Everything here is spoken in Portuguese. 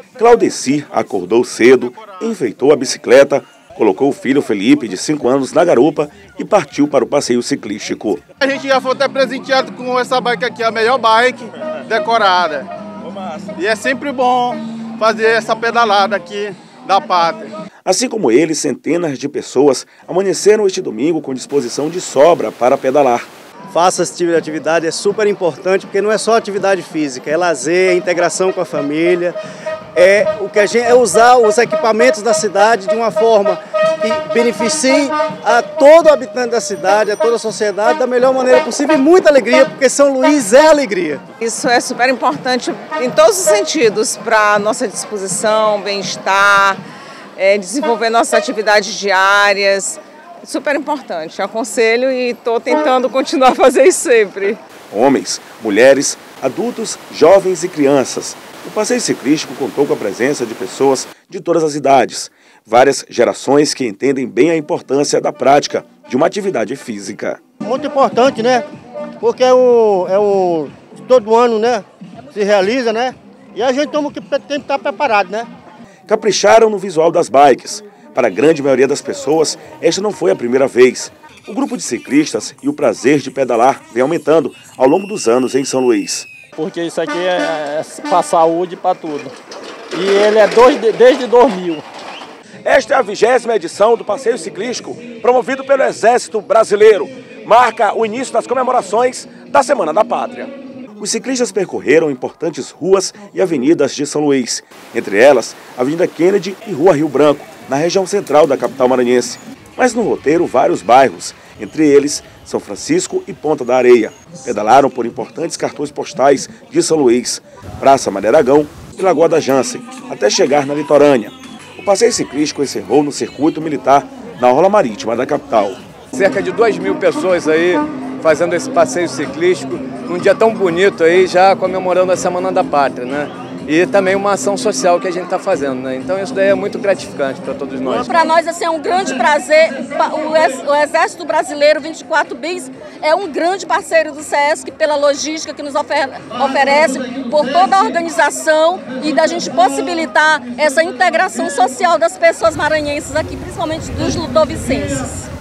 Claudeci acordou cedo, enfeitou a bicicleta, colocou o filho Felipe, de 5 anos, na garupa e partiu para o passeio ciclístico. A gente já foi até presenteado com essa bike aqui, a melhor bike decorada. E é sempre bom fazer essa pedalada aqui da pátria. Assim como ele, centenas de pessoas amanheceram este domingo com disposição de sobra para pedalar. Faça esse tipo de atividade, é super importante, porque não é só atividade física, é lazer, é integração com a família, é usar os equipamentos da cidade de uma forma que beneficie a todo habitante da cidade, a toda a sociedade da melhor maneira possível e muita alegria, porque São Luís é alegria. Isso é super importante em todos os sentidos, para a nossa disposição, bem-estar, desenvolver nossas atividades diárias. Super importante, aconselho e estou tentando continuar a fazer isso sempre. Homens, mulheres, adultos, jovens e crianças. O passeio ciclístico contou com a presença de pessoas de todas as idades, várias gerações que entendem bem a importância da prática de uma atividade física. Muito importante, né? Porque todo ano, né, se realiza, né? E a gente tem que estar preparado, né? Capricharam no visual das bikes. Para a grande maioria das pessoas, esta não foi a primeira vez. O grupo de ciclistas e o prazer de pedalar vem aumentando ao longo dos anos em São Luís. Porque isso aqui é para saúde e para tudo. E ele é desde 2000. Esta é a 20ª edição do passeio ciclístico promovido pelo Exército Brasileiro. Marca o início das comemorações da Semana da Pátria. Os ciclistas percorreram importantes ruas e avenidas de São Luís, entre elas Avenida Kennedy e Rua Rio Branco, na região central da capital maranhense. Mas no roteiro, vários bairros, entre eles São Francisco e Ponta da Areia. Pedalaram por importantes cartões postais de São Luís, Praça Maria Aragão e Lagoa da Jansen, até chegar na litorânea. O passeio ciclístico encerrou no circuito militar na orla marítima da capital. Cerca de 2.000 pessoas aí fazendo esse passeio ciclístico, num dia tão bonito aí, já comemorando a Semana da Pátria, né? E também uma ação social que a gente está fazendo, né? Então isso daí é muito gratificante para todos nós. Para nós assim, é um grande prazer. O Exército Brasileiro 24 Bis é um grande parceiro do SESC pela logística que nos oferece, por toda a organização e da gente possibilitar essa integração social das pessoas maranhenses aqui, principalmente dos ludovicenses.